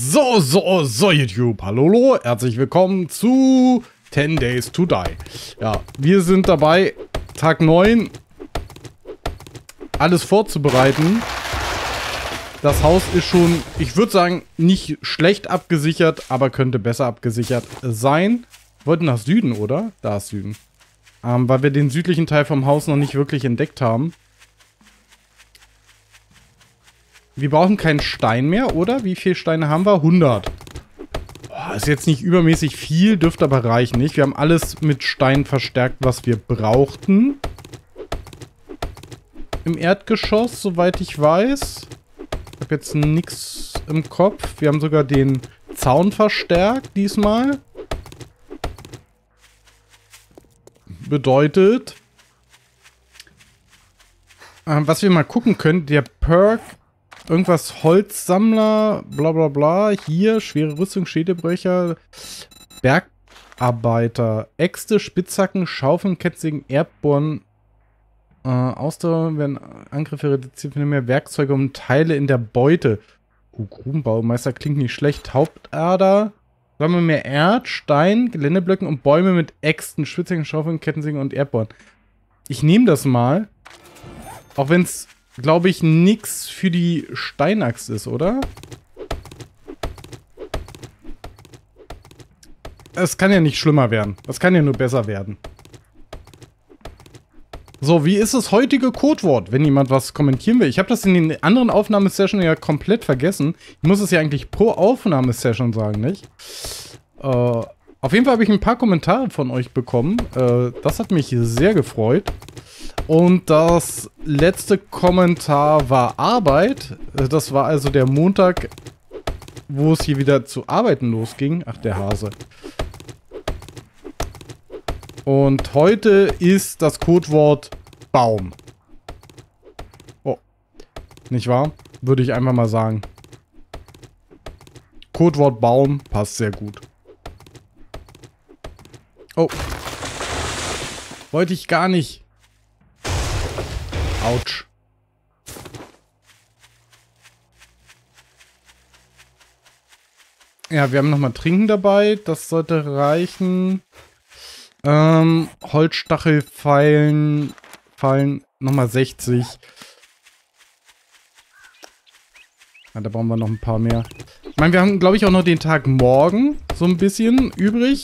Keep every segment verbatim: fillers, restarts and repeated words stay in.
So, so, so YouTube, hallo, herzlich willkommen zu ten Days to Die. Ja, wir sind dabei, Tag neun, alles vorzubereiten. Das Haus ist schon, ich würde sagen, nicht schlecht abgesichert, aber könnte besser abgesichert sein. Wir wollten nach Süden, oder? Da ist Süden. Ähm, weil wir den südlichen Teil vom Haus noch nicht wirklich entdeckt haben. Wir brauchen keinen Stein mehr, oder? Wie viele Steine haben wir? hundert. Oh, ist jetzt nicht übermäßig viel, dürfte aber reichen, nicht? Wir haben alles mit Stein verstärkt, was wir brauchten. Im Erdgeschoss, soweit ich weiß. Ich habe jetzt nichts im Kopf. Wir haben sogar den Zaun verstärkt diesmal. Bedeutet, äh, was wir mal gucken können, der Perk, irgendwas Holzsammler, bla bla bla, hier, schwere Rüstung, Schädelbrecher, Bergarbeiter, Äxte, Spitzhacken, Schaufeln, Kettensägen, Erdbohren, äh, Ausdauer, werden Angriffe reduziert, wenn mehr Werkzeuge und Teile in der Beute. Oh, Grubenbaumeister klingt nicht schlecht. Hauptader, sagen wir mehr Erd, Stein, Geländeblöcken und Bäume mit Äxten, Spitzhacken, Schaufeln, Kettensägen und Erdbohren. Ich nehme das mal, auch wenn es, glaube ich, nix für die Steinaxt ist, oder? Es kann ja nicht schlimmer werden. Es kann ja nur besser werden. So, wie ist das heutige Codewort, wenn jemand was kommentieren will? Ich habe das in den anderen Aufnahmesessionen ja komplett vergessen. Ich muss es ja eigentlich pro Aufnahmesession sagen, nicht? Äh, auf jeden Fall habe ich ein paar Kommentare von euch bekommen. Äh, das hat mich sehr gefreut. Und das letzte Kommentar war Arbeit. Das war also der Montag, wo es hier wieder zu arbeiten losging. Ach, der Hase. Und heute ist das Codewort Baum. Oh. Nicht wahr? Würde ich einfach mal sagen. Codewort Baum passt sehr gut. Oh. Wollte ich gar nicht. Autsch. Ja, wir haben nochmal Trinken dabei. Das sollte reichen. Ähm, Holzstachelpfeilen, Fallen, nochmal sechzig. Ja, da brauchen wir noch ein paar mehr. Ich meine, wir haben, glaube ich, auch noch den Tag morgen so ein bisschen übrig.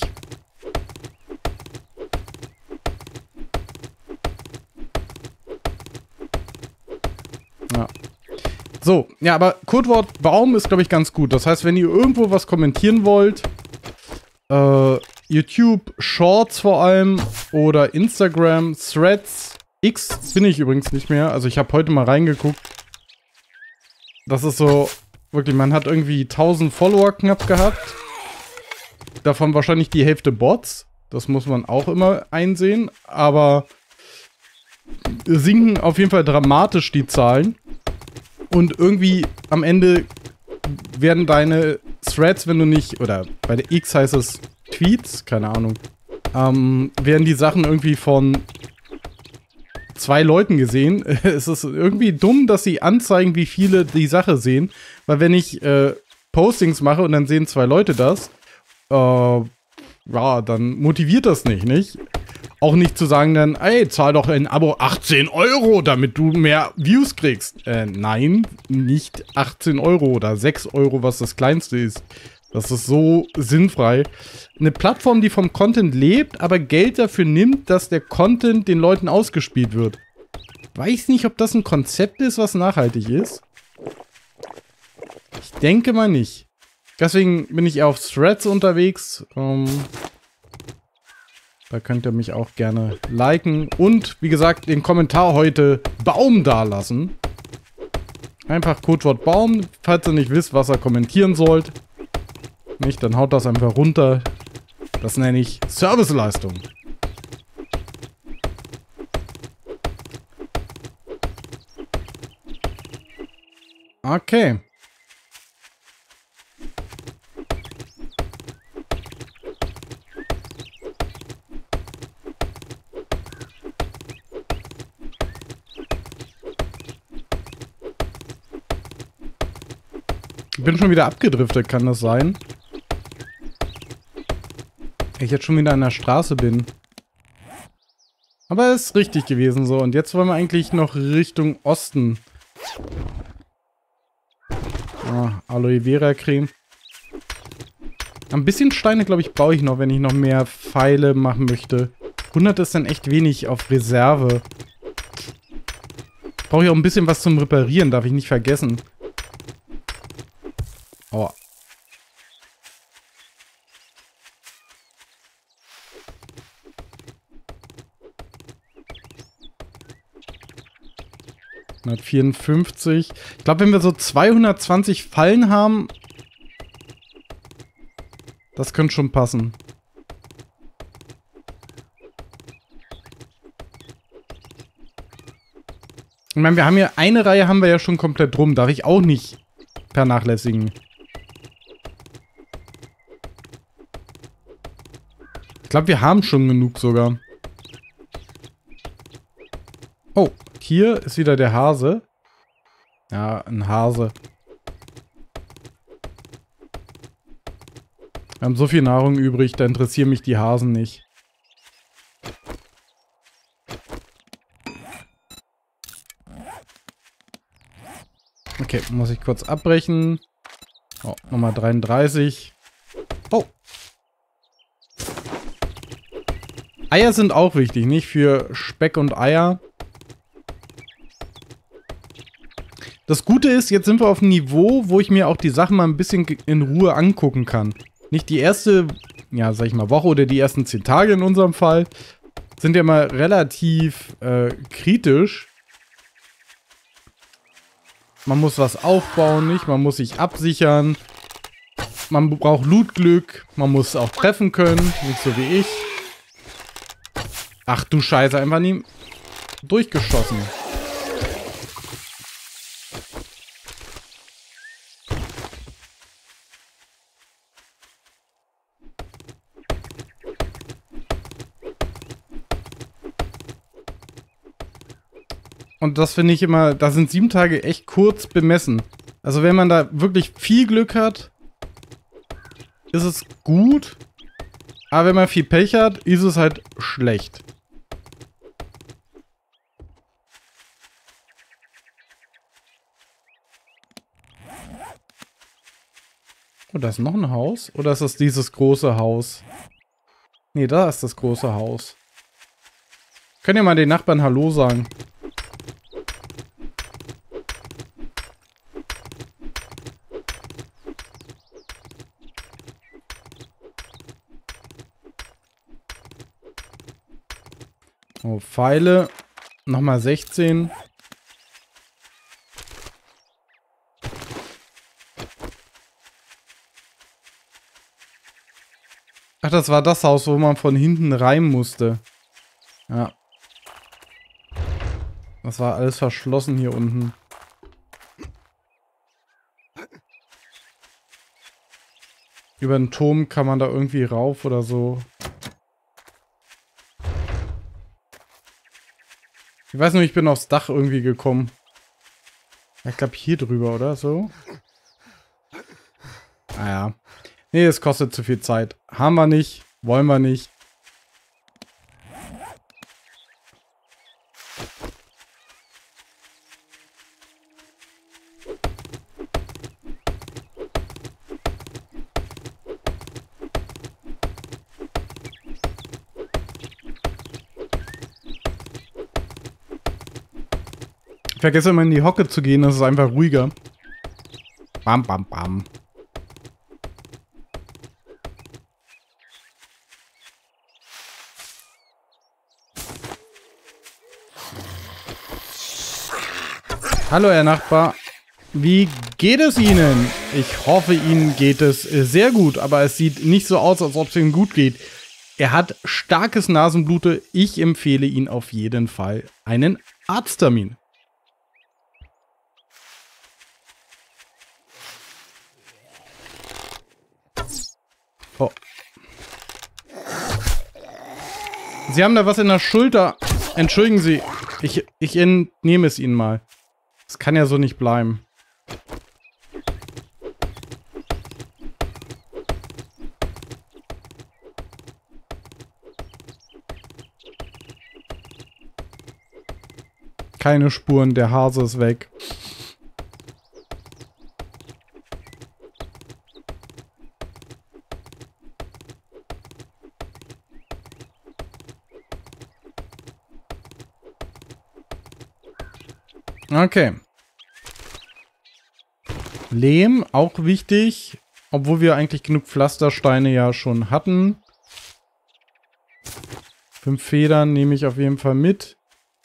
Ja. So, ja, aber Codewort Baum ist, glaube ich, ganz gut. Das heißt, wenn ihr irgendwo was kommentieren wollt, äh, YouTube Shorts vor allem oder Instagram, Threads, X bin ich übrigens nicht mehr. Also ich habe heute mal reingeguckt. Das ist so, wirklich, man hat irgendwie tausend Follower knapp gehabt. Davon wahrscheinlich die Hälfte Bots. Das muss man auch immer einsehen. Aber sinken auf jeden Fall dramatisch die Zahlen. Und irgendwie am Ende werden deine Threads, wenn du nicht, oder bei der X heißt es Tweets, keine Ahnung, ähm, werden die Sachen irgendwie von zwei Leuten gesehen. Es ist irgendwie dumm, dass sie anzeigen, wie viele die Sache sehen. Weil wenn ich äh, Postings mache und dann sehen zwei Leute das, äh, ja, dann motiviert das nicht, nicht? Auch nicht zu sagen dann, ey, zahl doch ein Abo achtzehn Euro, damit du mehr Views kriegst. Äh, nein, nicht achtzehn Euro oder sechs Euro, was das kleinste ist. Das ist so sinnfrei. Eine Plattform, die vom Content lebt, aber Geld dafür nimmt, dass der Content den Leuten ausgespielt wird. Weiß nicht, ob das ein Konzept ist, was nachhaltig ist. Ich denke mal nicht. Deswegen bin ich eher auf Threads unterwegs. Ähm, da könnt ihr mich auch gerne liken. Und, wie gesagt, den Kommentar heute Baum dalassen. Einfach Codewort Baum, falls ihr nicht wisst, was ihr kommentieren sollt. Nicht, dann haut das einfach runter. Das nenne ich Serviceleistung. Okay. Ich bin schon wieder abgedriftet, kann das sein? Ich jetzt schon wieder an der Straße bin. Aber es ist richtig gewesen so. Und jetzt wollen wir eigentlich noch Richtung Osten. Ah, Aloe Vera Creme. Ein bisschen Steine, glaube ich, brauche ich noch, wenn ich noch mehr Pfeile machen möchte. hundert ist dann echt wenig auf Reserve. Brauche ich auch ein bisschen was zum Reparieren, darf ich nicht vergessen. Aua. hundertvierundfünfzig. Ich glaube, wenn wir so zweihundertzwanzig Fallen haben, das könnte schon passen. Ich meine, wir haben ja eine Reihe haben wir ja schon komplett rum. Darf ich auch nicht vernachlässigen. Ich glaube, wir haben schon genug sogar. Oh, hier ist wieder der Hase. Ja, ein Hase. Wir haben so viel Nahrung übrig, da interessieren mich die Hasen nicht. Okay, muss ich kurz abbrechen. Oh, Nummer dreiunddreißig. Oh. Eier sind auch wichtig, nicht? Für Speck und Eier. Das Gute ist, jetzt sind wir auf einem Niveau, wo ich mir auch die Sachen mal ein bisschen in Ruhe angucken kann. Nicht die erste, ja, sag ich mal, Woche oder die ersten zehn Tage in unserem Fall sind ja mal relativ äh, kritisch. Man muss was aufbauen, nicht? Man muss sich absichern. Man braucht Lootglück. Man muss auch treffen können, nicht so wie ich. Ach du Scheiße, einfach nie durchgeschossen. Und das finde ich immer, da sind sieben Tage echt kurz bemessen. Also wenn man da wirklich viel Glück hat, ist es gut. Aber wenn man viel Pech hat, ist es halt schlecht. Oh, da ist noch ein Haus? Oder ist das dieses große Haus? Nee, da ist das große Haus. Könnt ihr mal den Nachbarn Hallo sagen? Oh, Pfeile. Nochmal sechzehn. Ach, das war das Haus, wo man von hinten rein musste. Ja. Das war alles verschlossen hier unten. Über den Turm kann man da irgendwie rauf oder so. Ich weiß nur, ich bin aufs Dach irgendwie gekommen. Ich glaube hier drüber, oder so? Naja. Nee, es kostet zu viel Zeit. Haben wir nicht. Wollen wir nicht. Ich vergesse immer in die Hocke zu gehen, das ist einfach ruhiger. Bam, bam, bam. Hallo, Herr Nachbar. Wie geht es Ihnen? Ich hoffe, Ihnen geht es sehr gut, aber es sieht nicht so aus, als ob es Ihnen gut geht. Er hat starkes Nasenblute. Ich empfehle Ihnen auf jeden Fall einen Arzttermin. Oh. Sie haben da was in der Schulter. Entschuldigen Sie. Ich, ich entnehme es Ihnen mal. Das kann ja so nicht bleiben. Keine Spuren, der Hase ist weg. Okay. Lehm, auch wichtig. Obwohl wir eigentlich genug Pflastersteine ja schon hatten. Fünf Federn nehme ich auf jeden Fall mit.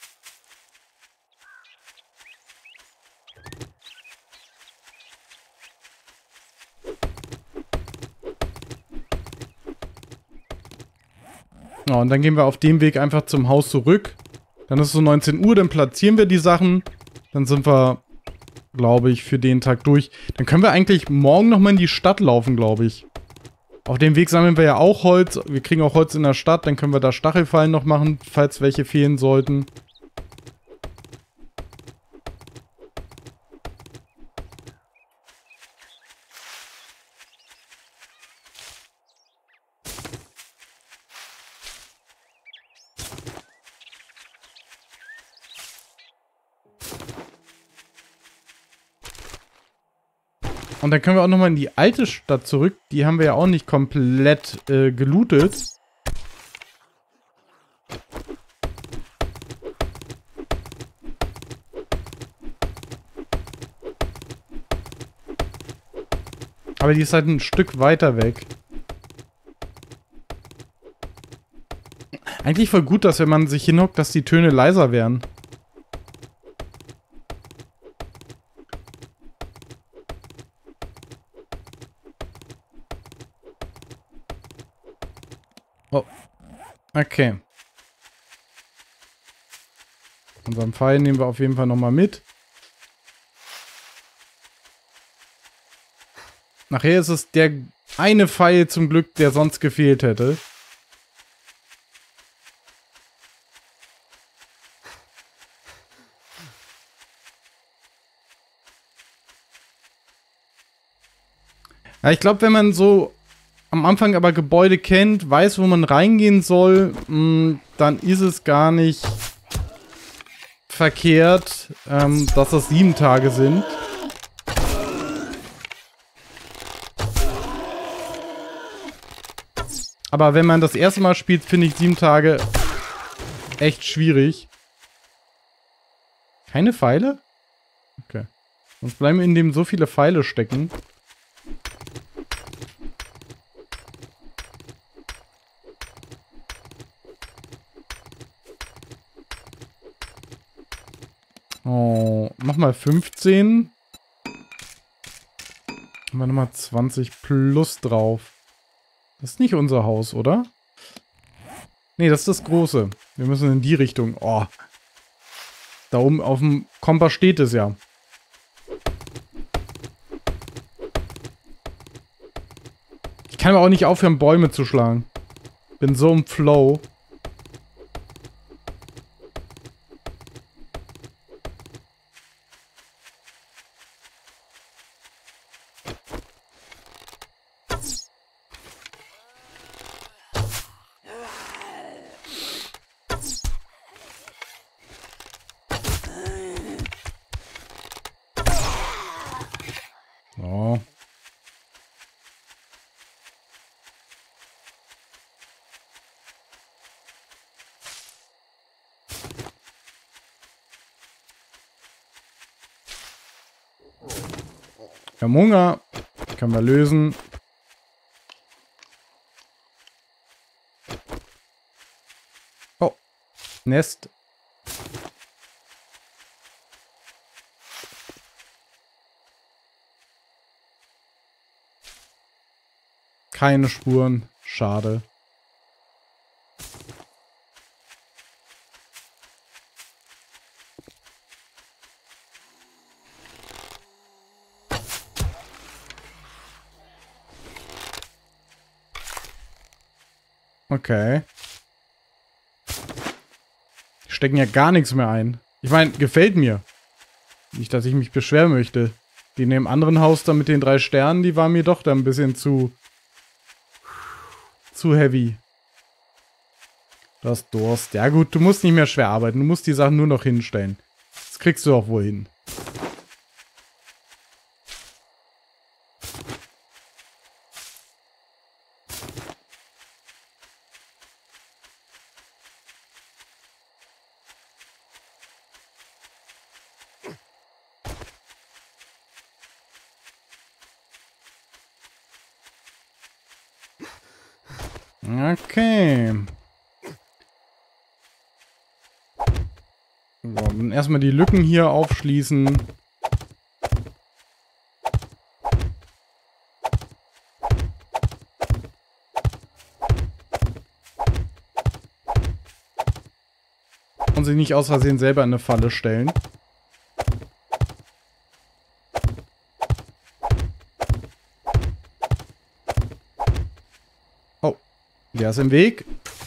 Ja, und dann gehen wir auf dem Weg einfach zum Haus zurück. Dann ist es so neunzehn Uhr, dann platzieren wir die Sachen. Dann sind wir, glaube ich, für den Tag durch. Dann können wir eigentlich morgen nochmal in die Stadt laufen, glaube ich. Auf dem Weg sammeln wir ja auch Holz. Wir kriegen auch Holz in der Stadt. Dann können wir da Stachelfallen noch machen, falls welche fehlen sollten. Und dann können wir auch nochmal in die alte Stadt zurück. Die haben wir ja auch nicht komplett äh, gelootet. Aber die ist halt ein Stück weiter weg. Eigentlich voll gut, dass wenn man sich hinhockt, dass die Töne leiser werden. Oh. Okay. Unseren Pfeil nehmen wir auf jeden Fall nochmal mit. Nachher ist es der eine Pfeil zum Glück, der sonst gefehlt hätte. Ja, ich glaube, wenn man so am Anfang aber Gebäude kennt, weiß, wo man reingehen soll, mh, dann ist es gar nicht verkehrt, ähm, dass das sieben Tage sind. Aber wenn man das erste Mal spielt, finde ich sieben Tage echt schwierig. Keine Pfeile? Okay. Sonst bleiben in dem so viele Pfeile stecken. Oh, nochmal fünfzehn. Haben wir nochmal zwanzig plus drauf. Das ist nicht unser Haus, oder? Nee, das ist das große. Wir müssen in die Richtung. Oh. Da oben auf dem Kompass steht es ja. Ich kann aber auch nicht aufhören, Bäume zu schlagen. Bin so im Flow. So. Wir haben Hunger. Können wir lösen. Oh. Nest. Keine Spuren. Schade. Okay. Die stecken ja gar nichts mehr ein. Ich meine, gefällt mir. Nicht, dass ich mich beschweren möchte. Die in dem anderen Haus da mit den drei Sternen, die war mir doch da ein bisschen zu... zu heavy. Du hast Durst. Ja gut, du musst nicht mehr schwer arbeiten. Du musst die Sachen nur noch hinstellen. Das kriegst du auch wohl hin. Okay. So, dann erstmal die Lücken hier aufschließen. Und sich nicht aus Versehen selber in eine Falle stellen. Oh, der ist im Weg.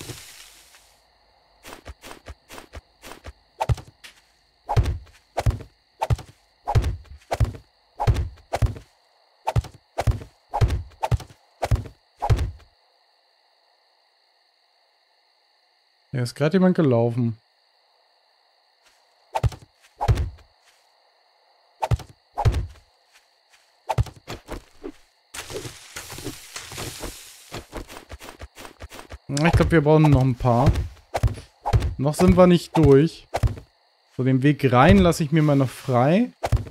Hier ist gerade jemand gelaufen. Ich glaube, wir brauchen noch ein paar. Noch sind wir nicht durch. So, den Weg rein lasse ich mir mal noch frei.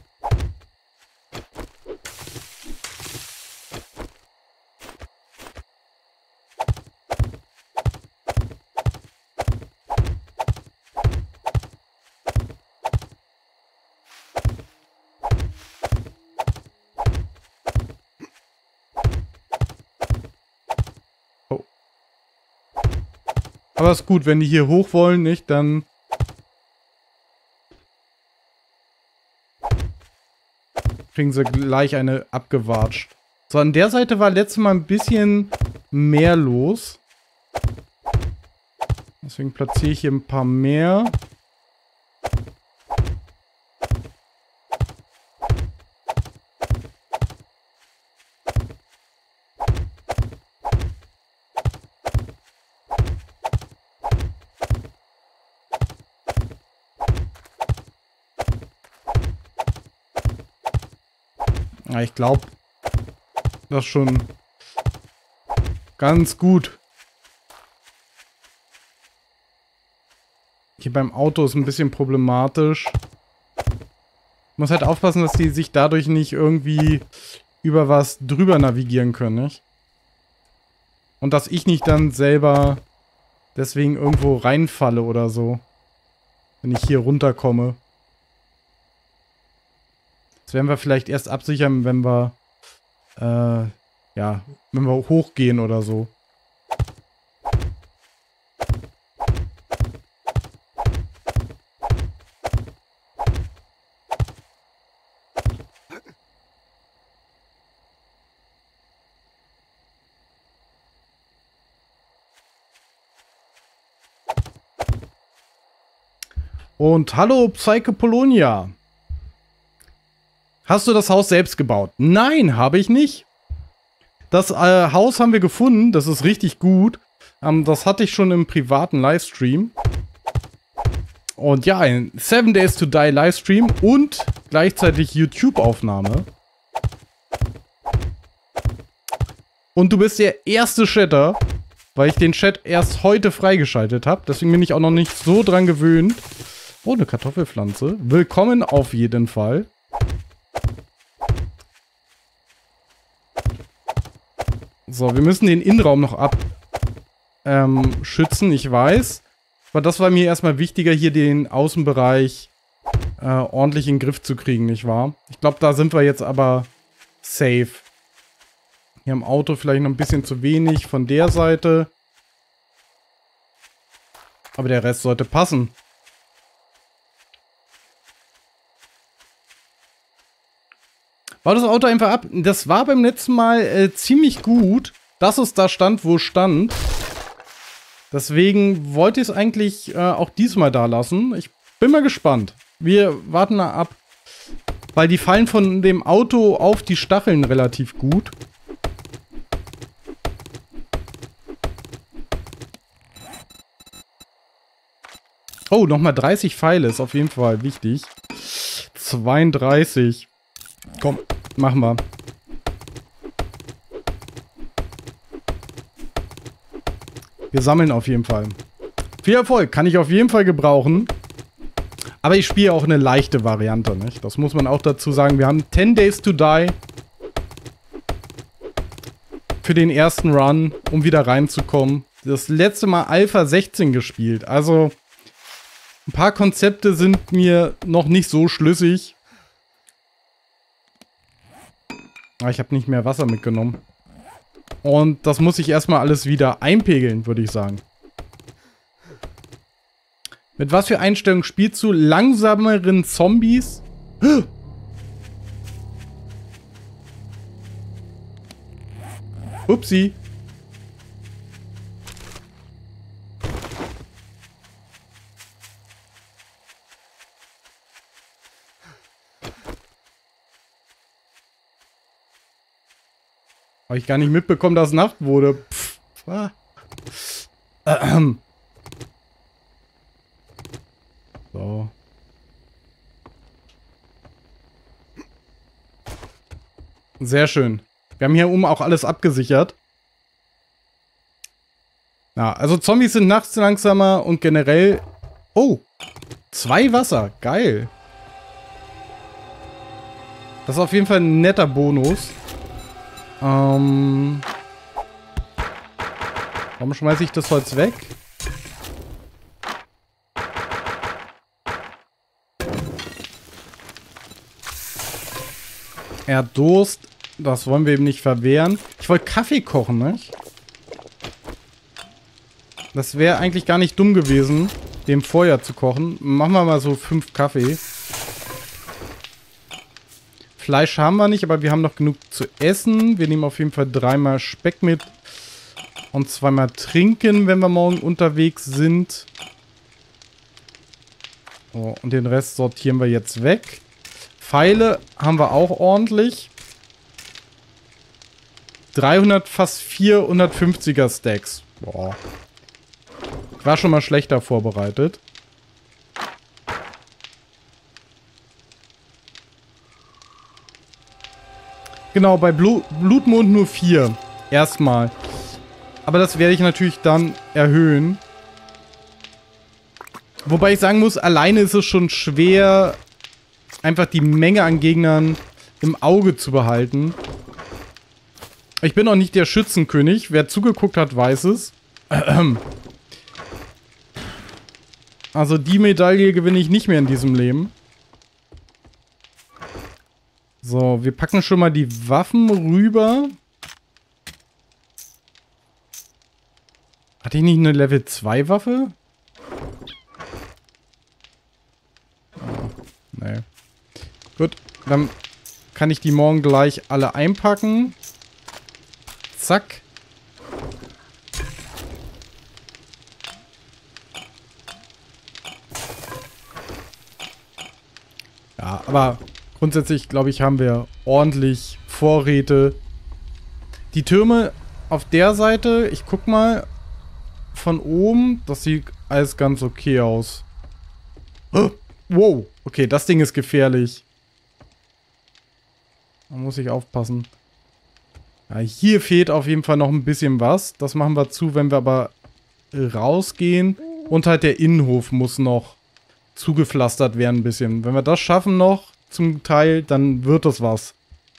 Aber ist gut, wenn die hier hoch wollen, nicht? Dann kriegen sie gleich eine abgewatscht. So, an der Seite war letztes Mal ein bisschen mehr los. Deswegen platziere ich hier ein paar mehr. Ja, ich glaube, das ist schon ganz gut. Hier beim Auto ist ein bisschen problematisch. Ich muss halt aufpassen, dass die sich dadurch nicht irgendwie über was drüber navigieren können, nicht? Und dass ich nicht dann selber deswegen irgendwo reinfalle oder so. Wenn ich hier runterkomme. Das werden wir vielleicht erst absichern, wenn wir, äh, ja, wenn wir hochgehen oder so. Und hallo Psyche Polonia. Hast du das Haus selbst gebaut? Nein, habe ich nicht. Das äh, Haus haben wir gefunden. Das ist richtig gut. Ähm, das hatte ich schon im privaten Livestream. Und ja, ein Seven Days to Die Livestream und gleichzeitig YouTube-Aufnahme. Und du bist der erste Chatter, weil ich den Chat erst heute freigeschaltet habe. Deswegen bin ich auch noch nicht so dran gewöhnt. Oh, eine Kartoffelpflanze. Willkommen auf jeden Fall. So, wir müssen den Innenraum noch abschützen, ähm, ich weiß. Aber das war mir erstmal wichtiger, hier den Außenbereich äh, ordentlich in den Griff zu kriegen, nicht wahr? Ich glaube, da sind wir jetzt aber safe. Hier am Auto vielleicht noch ein bisschen zu wenig von der Seite. Aber der Rest sollte passen. War das Auto einfach ab? Das war beim letzten Mal äh, ziemlich gut, dass es da stand, wo es stand. Deswegen wollte ich es eigentlich äh, auch diesmal da lassen. Ich bin mal gespannt. Wir warten da ab. Weil die fallen von dem Auto auf die Stacheln relativ gut. Oh, nochmal dreißig Pfeile ist auf jeden Fall wichtig. zweiunddreißig. Komm, machen wir. Wir sammeln auf jeden Fall. Viel Erfolg, kann ich auf jeden Fall gebrauchen. Aber ich spiele auch eine leichte Variante, nicht? Das muss man auch dazu sagen. Wir haben ten Days to Die für den ersten Run, um wieder reinzukommen. Das letzte Mal Alpha sechzehn gespielt. Also ein paar Konzepte sind mir noch nicht so schlüssig. Ah, ich habe nicht mehr Wasser mitgenommen. Und das muss ich erstmal alles wieder einpegeln, würde ich sagen. Mit was für Einstellungen spielst du? Langsameren Zombies? Upsi. Habe ich gar nicht mitbekommen, dass Nacht wurde. Pff. Ah. Ähm. So. Sehr schön. Wir haben hier oben auch alles abgesichert. Ja, also Zombies sind nachts langsamer und generell... Oh, zwei Wasser. Geil. Das ist auf jeden Fall ein netter Bonus. Ähm... Warum schmeiße ich das Holz weg? Er hat Durst. Das wollen wir ihm nicht verwehren. Ich wollte Kaffee kochen, nicht? Das wäre eigentlich gar nicht dumm gewesen, dem Feuer zu kochen. Machen wir mal so fünf Kaffee. Fleisch haben wir nicht, aber wir haben noch genug zu essen. Wir nehmen auf jeden Fall dreimal Speck mit. Und zweimal trinken, wenn wir morgen unterwegs sind. So, und den Rest sortieren wir jetzt weg. Pfeile haben wir auch ordentlich. dreihundert, fast vierhundertfünfziger Stacks. Boah. Ich war schon mal schlechter vorbereitet. Genau, bei Blu Blutmond nur vier. Erstmal. Aber das werde ich natürlich dann erhöhen. Wobei ich sagen muss, alleine ist es schon schwer, einfach die Menge an Gegnern im Auge zu behalten. Ich bin auch nicht der Schützenkönig. Wer zugeguckt hat, weiß es. Also die Medaille gewinne ich nicht mehr in diesem Leben. So, wir packen schon mal die Waffen rüber. Hatte ich nicht eine Level zwei Waffe? Oh, nee. Gut, dann kann ich die morgen gleich alle einpacken. Zack. Ja, aber grundsätzlich, glaube ich, haben wir ordentlich Vorräte. Die Türme auf der Seite, ich guck mal von oben, das sieht alles ganz okay aus. Oh, wow, okay, das Ding ist gefährlich. Da muss ich aufpassen. Ja, hier fehlt auf jeden Fall noch ein bisschen was. Das machen wir zu, wenn wir aber rausgehen. Und halt der Innenhof muss noch zugepflastert werden ein bisschen. Wenn wir das schaffen noch zum Teil, dann wird das was.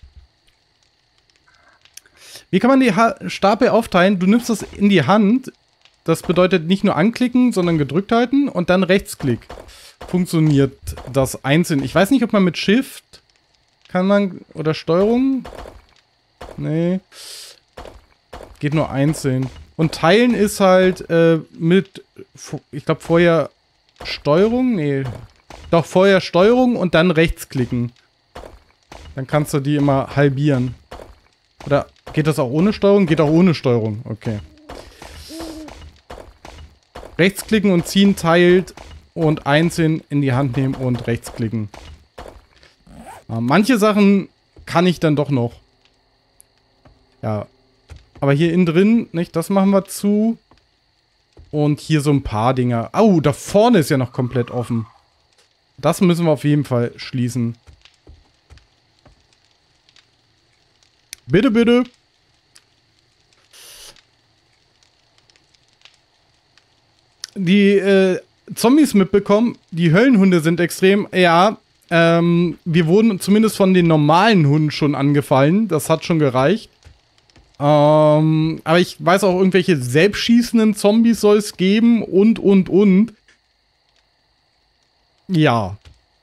Wie kann man die ha Stapel aufteilen? Du nimmst das in die Hand. Das bedeutet nicht nur anklicken, sondern gedrückt halten und dann Rechtsklick. Funktioniert das einzeln. Ich weiß nicht, ob man mit Shift kann man oder Steuerung. Nee. Geht nur einzeln. Und teilen ist halt äh, mit, ich glaube vorher Steuerung. Nee. Doch vorher Steuerung und dann rechtsklicken. Dann kannst du die immer halbieren. Oder geht das auch ohne Steuerung? Geht auch ohne Steuerung. Okay. Rechtsklicken und ziehen, teilt und einzeln in die Hand nehmen und rechtsklicken. Ja, manche Sachen kann ich dann doch noch. Ja. Aber hier innen drin, nicht, das machen wir zu. Und hier so ein paar Dinger. Au, da vorne ist ja noch komplett offen. Das müssen wir auf jeden Fall schließen. Bitte, bitte. Die äh, Zombies mitbekommen, die Höllenhunde sind extrem. Ja, ähm, wir wurden zumindest von den normalen Hunden schon angefallen. Das hat schon gereicht. Ähm, aber ich weiß auch, irgendwelche selbstschießenden Zombies soll es geben und, und, und. Ja.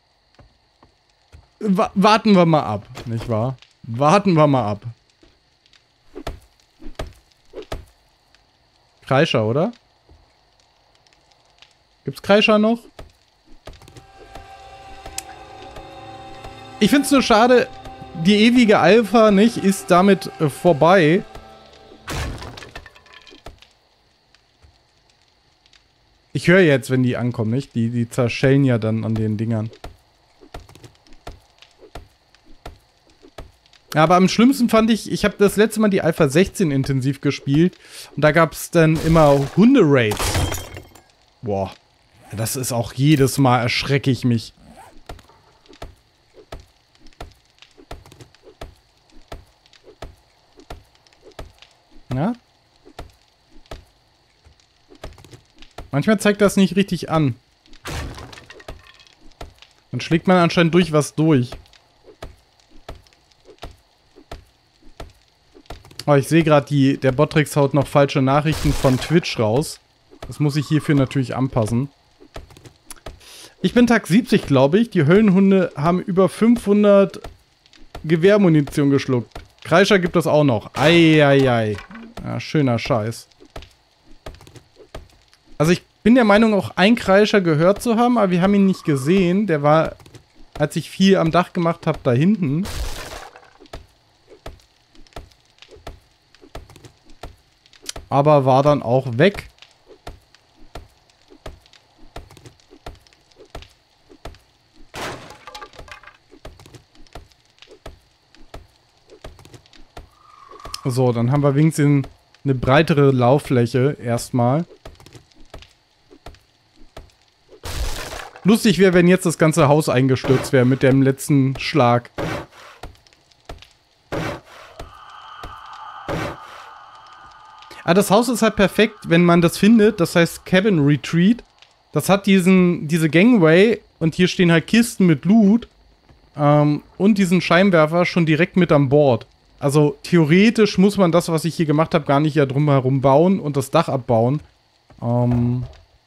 Wa- warten wir mal ab, nicht wahr? Warten wir mal ab. Kreischer, oder? Gibt's Kreischer noch? Ich find's nur schade, die ewige Alpha, nicht, ist damit äh, vorbei. Ich höre jetzt, wenn die ankommen, nicht? Die, die zerschellen ja dann an den Dingern. Aber am schlimmsten fand ich, ich habe das letzte Mal die Alpha sechzehn intensiv gespielt. Und da gab es dann immer Hunde-Raids. Boah. Das ist auch jedes Mal, erschrecke ich mich. Ja? Manchmal zeigt das nicht richtig an. Dann schlägt man anscheinend durch was durch. Oh, ich sehe gerade, der Botrix haut noch falsche Nachrichten von Twitch raus. Das muss ich hierfür natürlich anpassen. Ich bin Tag siebzig, glaube ich. Die Höllenhunde haben über fünfhundert Gewehrmunition geschluckt. Kreischer gibt es auch noch. Eieiei. Ja, schöner Scheiß. Also ich bin der Meinung, auch ein Kreischer gehört zu haben, aber wir haben ihn nicht gesehen. Der war, als ich viel am Dach gemacht habe, da hinten. Aber war dann auch weg. So, dann haben wir wenigstens eine breitere Lauffläche erstmal. Lustig wäre, wenn jetzt das ganze Haus eingestürzt wäre mit dem letzten Schlag. Ah, das Haus ist halt perfekt, wenn man das findet. Das heißt Cabin Retreat. Das hat diesen, diese Gangway und hier stehen halt Kisten mit Loot. Ähm, und diesen Scheinwerfer schon direkt mit an Bord. Also theoretisch muss man das, was ich hier gemacht habe, gar nicht ja drumherum bauen und das Dach abbauen. Ähm,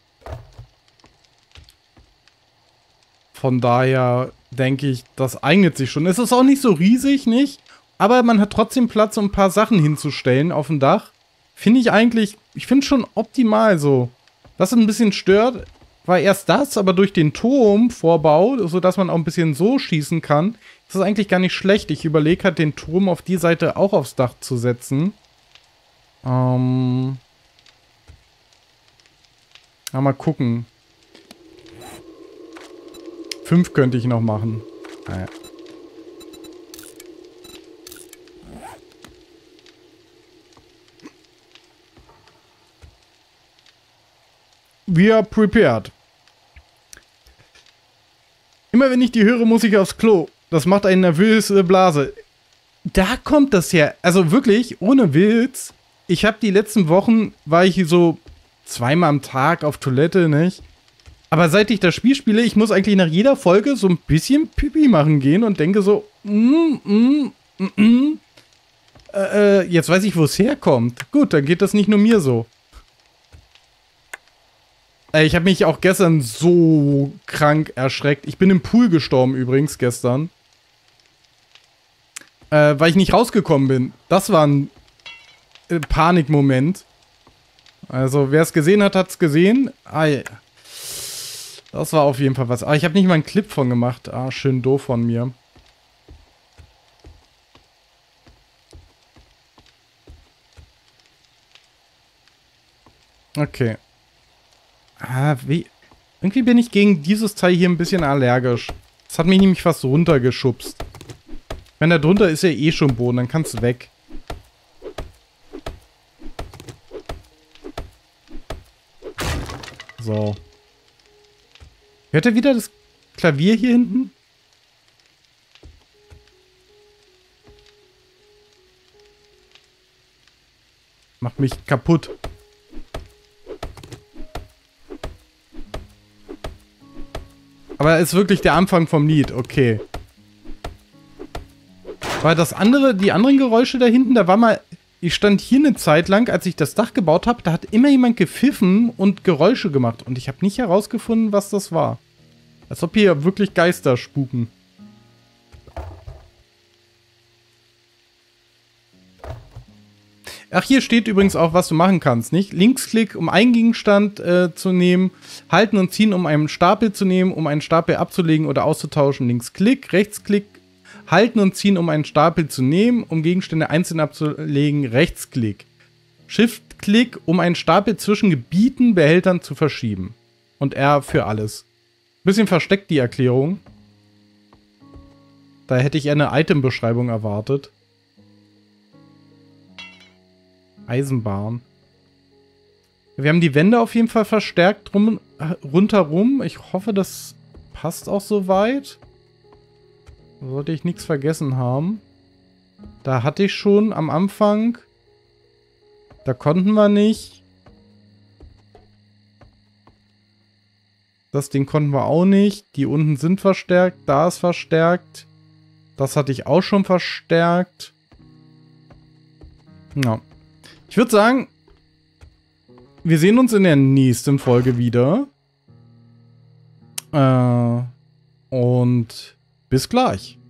von daher denke ich, das eignet sich schon. Es ist auch nicht so riesig, nicht? Aber man hat trotzdem Platz, um ein paar Sachen hinzustellen auf dem Dach. Finde ich eigentlich, ich finde schon optimal so. Was ein bisschen stört, war erst das, aber durch den Turmvorbau, sodass man auch ein bisschen so schießen kann, ist das eigentlich gar nicht schlecht. Ich überlege halt, den Turm auf die Seite auch aufs Dach zu setzen. Ähm. Ja, mal gucken. Fünf könnte ich noch machen. Naja. We are prepared. Immer wenn ich die höre, muss ich aufs Klo. Das macht eine nervöse Blase. Da kommt das her. Also wirklich, ohne Witz. Ich habe die letzten Wochen, war ich so zweimal am Tag auf Toilette, nicht? Aber seit ich das Spiel spiele, ich muss eigentlich nach jeder Folge so ein bisschen Pipi machen gehen und denke so, mm, mm, mm, mm. Äh, jetzt weiß ich, wo es herkommt. Gut, dann geht das nicht nur mir so. Ich habe mich auch gestern so krank erschreckt. Ich bin im Pool gestorben übrigens gestern. Äh, weil ich nicht rausgekommen bin. Das war ein äh, Panikmoment. Also wer es gesehen hat, hat es gesehen. Ah, ja. Das war auf jeden Fall was. Ah, ich habe nicht mal einen Clip von gemacht. Ah, schön doof von mir. Okay. Ah, wie... Irgendwie bin ich gegen dieses Teil hier ein bisschen allergisch. Das hat mich nämlich fast runtergeschubst. Wenn da drunter ist ja eh schon Boden, dann kann's weg. So. Hört ihr wieder das Klavier hier hinten? Macht mich kaputt. Aber ist wirklich der Anfang vom Lied, okay. Weil das andere, die anderen Geräusche da hinten, da war mal... Ich stand hier eine Zeit lang, als ich das Dach gebaut habe, da hat immer jemand gepfiffen und Geräusche gemacht. Und ich habe nicht herausgefunden, was das war. Als ob hier wirklich Geister spuken. Ach, hier steht übrigens auch, was du machen kannst, nicht? Linksklick, um einen Gegenstand äh, zu nehmen. Halten und ziehen, um einen Stapel zu nehmen, um einen Stapel abzulegen oder auszutauschen. Linksklick, Rechtsklick. Halten und ziehen, um einen Stapel zu nehmen, um Gegenstände einzeln abzulegen. Rechtsklick. Shift-Klick, um einen Stapel zwischen Gebieten, Behältern zu verschieben. Und R für alles. Bisschen versteckt die Erklärung. Da hätte ich eher eine Item-Beschreibung erwartet. Eisenbahn. Wir haben die Wände auf jeden Fall verstärkt rum, rundherum. Ich hoffe, das passt auch soweit. Sollte ich nichts vergessen haben. Da hatte ich schon am Anfang. Da konnten wir nicht. Das Ding konnten wir auch nicht. Die unten sind verstärkt. Da ist verstärkt. Das hatte ich auch schon verstärkt. Ja. Ich würde sagen, wir sehen uns in der nächsten Folge wieder. Äh, und bis gleich.